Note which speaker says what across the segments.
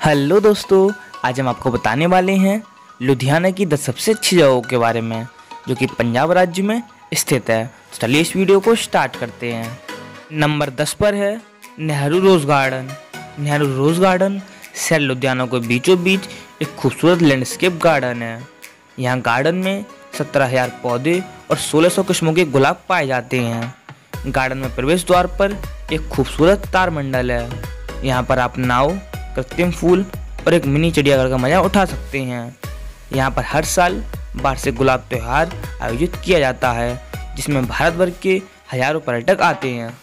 Speaker 1: Hello दोस्तों, आज हम आपको बताने वाले हैं लुधियाना की 10 सबसे अच्छी जगहों के बारे में जो कि पंजाब राज्य में स्थित है। तो चलिए इस वीडियो को स्टार्ट करते हैं। नंबर 10 पर है Nehru rose garden. Nehru rose garden शहर लुधियाना के बीचों बीच एक खूबसूरत लैंडस्केप गार्डन है। यहाँ गार्डन में 17,000 पौधे और 1600 किस्मों के गुलाब पाए जाते हैं। गार्डन में प्रवेश द्वार पर एक खूबसूरत तारमंडल है। यहाँ पर आप नाव, कृत्रिम फूल और एक मिनी चिड़ियाघर का मजा उठा सकते हैं। यहाँ पर हर साल वार्षिक गुलाब त्यौहार आयोजित किया जाता है जिसमें भारत भर के हजारों पर्यटक आते हैं।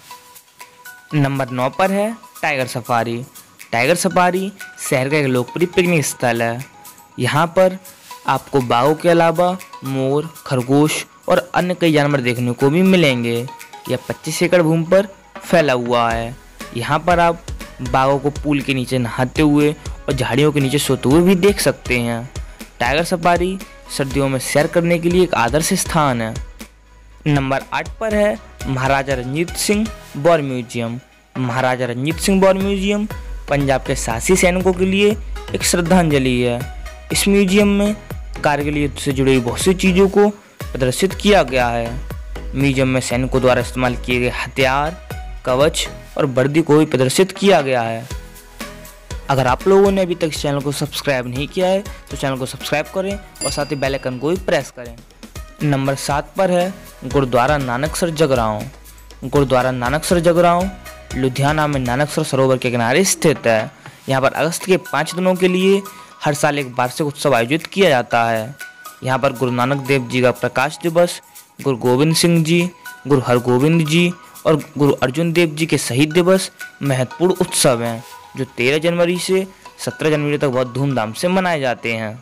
Speaker 1: नंबर 9 पर है टाइगर सफारी। टाइगर सफारी शहर का एक लोकप्रिय पिकनिक स्थल है। यहाँ पर आपको बाघों के अलावा मोर, खरगोश और अन्य कई जानवर देखने को भी मिलेंगे। यह 25 एकड़ भूमि पर फैला हुआ है। यहाँ पर आप बाघों को पूल के नीचे नहाते हुए और झाड़ियों के नीचे सोते हुए भी देख सकते हैं। टाइगर सफारी सर्दियों में सैर करने के लिए एक आदर्श स्थान है। नंबर 8 पर है Maharaja Ranjit Singh war museum. Maharaja Ranjit Singh war museum Punjab के साहसी सैनिकों के लिए एक श्रद्धांजलि है। इस म्यूजियम में कारगिल युद्ध से जुड़ी बहुत सी चीज़ों को प्रदर्शित किया गया है। म्यूजियम में सैनिकों द्वारा इस्तेमाल किए गए हथियार, कवच और वर्दी को भी प्रदर्शित किया गया है। अगर आप लोगों ने अभी तक इस चैनल को सब्सक्राइब नहीं किया है तो चैनल को सब्सक्राइब करें और साथ ही बेल आइकन को भी प्रेस करें। नंबर 7 पर है गुरुद्वारा नानकसर जगराओं। गुरुद्वारा नानकसर जगराओं लुधियाना में नानकसर सरोवर के किनारे स्थित है। यहाँ पर अगस्त के 5 दिनों के लिए हर साल एक वार्षिक उत्सव आयोजित किया जाता है। यहाँ पर गुरु नानक देव जी का प्रकाश दिवस, गुरु गोविंद सिंह जी, गुरु हरगोविंद जी और गुरु अर्जुन देव जी के शहीद दिवस महत्वपूर्ण उत्सव हैं जो 13 जनवरी से 17 जनवरी तक बहुत धूमधाम से मनाए जाते हैं।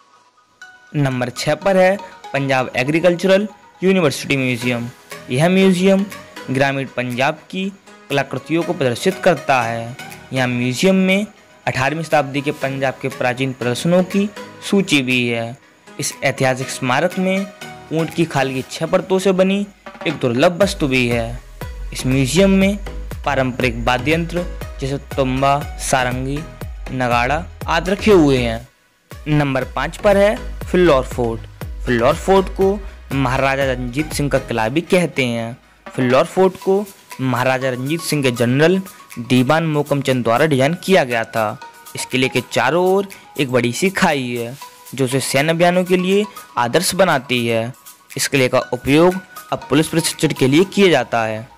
Speaker 1: नंबर 6 पर है पंजाब एग्रीकल्चरल यूनिवर्सिटी म्यूजियम। यह म्यूजियम ग्रामीण पंजाब की कलाकृतियों को प्रदर्शित करता है। यहाँ म्यूजियम में 18वीं शताब्दी के पंजाब के प्राचीन प्रदर्शनों की सूची भी है। इस ऐतिहासिक स्मारक में ऊँट की खाल की 6 परतों से बनी एक दुर्लभ वस्तु भी है। इस म्यूजियम में पारंपरिक वाद्य यंत्र जैसे तुंबा, सारंगी, नगाड़ा आदि रखे हुए हैं। नंबर 5 पर है फिल्लौर फोर्ट। फिल्लौर फोर्ट को महाराजा रणजीत सिंह का किला भी कहते हैं। फिल्लौर फोर्ट को महाराजा रणजीत सिंह के जनरल दीवान मोहकम चंद द्वारा डिजाइन किया गया था। इस किले के चारों ओर एक बड़ी सी खाई है जो उसे सैन्य अभियानों के लिए आदर्श बनाती है। इस किले का उपयोग अब पुलिस प्रशिक्षण के लिए किया जाता है।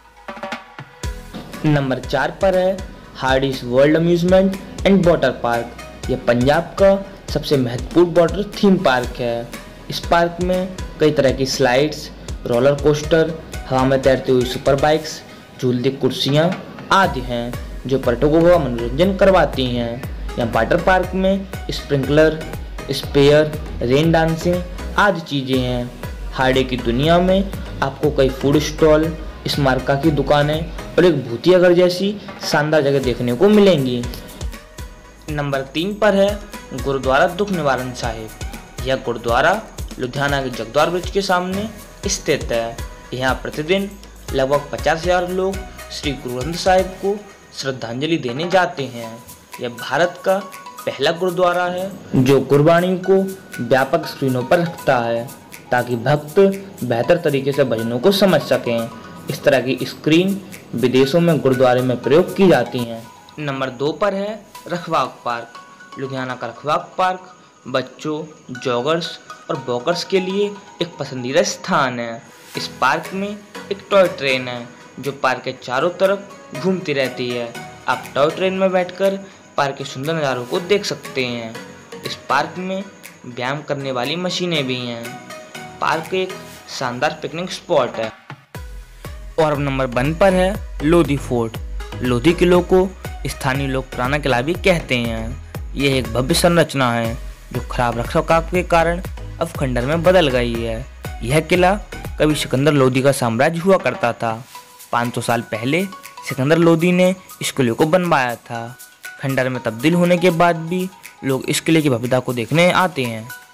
Speaker 1: नंबर 4 पर है Hardys world amusement and water park. यह पंजाब का सबसे महत्वपूर्ण वाटर थीम पार्क है। इस पार्क में कई तरह की स्लाइड्स, रोलर कोस्टर, हवा में तैरती हुई सुपर बाइक्स, झूलती कुर्सियाँ आदि हैं जो पर्यटकों का मनोरंजन करवाती हैं। यहाँ वाटर पार्क में स्प्रिंकलर, स्पेयर, रेन डांसिंग आदि चीज़ें हैं। हार्डे की दुनिया में आपको कई फूड स्टॉल, स्मारका की दुकानें और एक भूतिया घर जैसी शानदार जगह देखने को मिलेंगी। नंबर 3 पर है गुरुद्वारा दुख निवारण साहिब। यह गुरुद्वारा लुधियाना के जगद्वार ब्रिज के सामने स्थित है। यहाँ प्रतिदिन लगभग 50,000 लोग श्री गुरु ग्रंथ साहिब को श्रद्धांजलि देने जाते हैं। यह भारत का पहला गुरुद्वारा है जो गुरबाणी को व्यापक स्क्रीनों पर रखता है ताकि भक्त बेहतर तरीके से भजनों को समझ सकें। इस तरह की स्क्रीन विदेशों में गुरुद्वारे में प्रयोग की जाती हैं। नंबर 2 पर है रखवाक पार्क। लुधियाना का रखवाक पार्क बच्चों, जॉगर्स और वॉकर्स के लिए एक पसंदीदा स्थान है। इस पार्क में एक टॉय ट्रेन है जो पार्क के चारों तरफ घूमती रहती है। आप टॉय ट्रेन में बैठकर पार्क के सुंदर नज़ारों को देख सकते हैं। इस पार्क में व्यायाम करने वाली मशीनें भी हैं। पार्क एक शानदार पिकनिक स्पॉट है। और अब नंबर 1 पर है लोधी फोर्ट। लोधी किले को स्थानीय लोग पुराना किला भी कहते हैं। यह एक भव्य संरचना है जो खराब रखरखाव के कारण अब खंडर में बदल गई है। यह किला कभी सिकंदर लोधी का साम्राज्य हुआ करता था। 500 साल पहले सिकंदर लोधी ने इस किले को बनवाया था। खंडर में तब्दील होने के बाद भी लोग इस किले की भव्यता को देखने आते हैं।